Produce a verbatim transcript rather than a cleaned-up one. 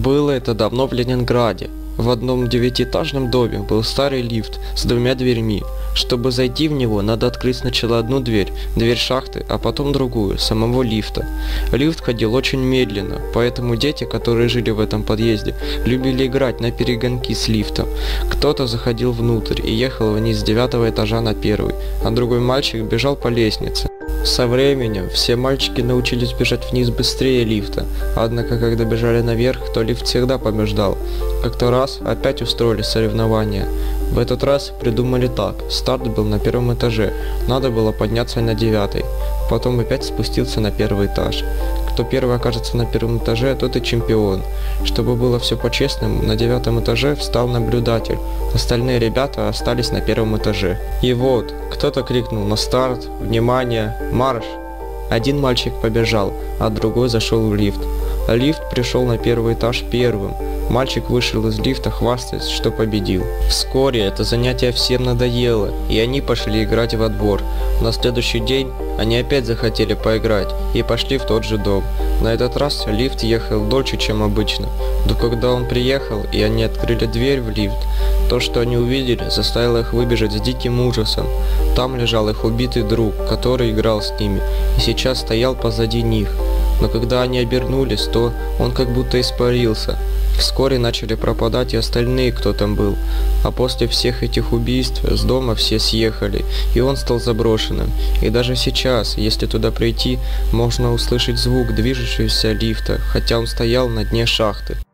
Было это давно в Ленинграде. В одном девятиэтажном доме был старый лифт с двумя дверьми. Чтобы зайти в него, надо открыть сначала одну дверь, дверь шахты, а потом другую, самого лифта. Лифт ходил очень медленно, поэтому дети, которые жили в этом подъезде, любили играть на перегонки с лифтом. Кто-то заходил внутрь и ехал вниз с девятого этажа на первый, а другой мальчик бежал по лестнице. Со временем все мальчики научились бежать вниз быстрее лифта, однако когда бежали наверх, то лифт всегда побеждал. Как-то раз опять устроили соревнования. В этот раз придумали так: старт был на первом этаже, надо было подняться на девятый, потом опять спустился на первый этаж. Кто первый окажется на первом этаже, тот и чемпион. Чтобы было все по-честному, на девятом этаже встал наблюдатель, остальные ребята остались на первом этаже. И вот, кто-то крикнул на старт: «Внимание! Марш!». Один мальчик побежал, а другой зашел в лифт. Лифт пришел на первый этаж первым. Мальчик вышел из лифта, хвастаясь, что победил. Вскоре это занятие всем надоело, и они пошли играть во двор. На следующий день они опять захотели поиграть и пошли в тот же дом. На этот раз лифт ехал дольше, чем обычно. Но когда он приехал и они открыли дверь в лифт, то, что они увидели, заставило их выбежать с диким ужасом. Там лежал их убитый друг, который играл с ними, и сейчас стоял позади них. Но когда они обернулись, то он как будто испарился. Вскоре начали пропадать и остальные, кто там был. А после всех этих убийств с дома все съехали, и он стал заброшенным. И даже сейчас, если туда прийти, можно услышать звук движущегося лифта, хотя он стоял на дне шахты.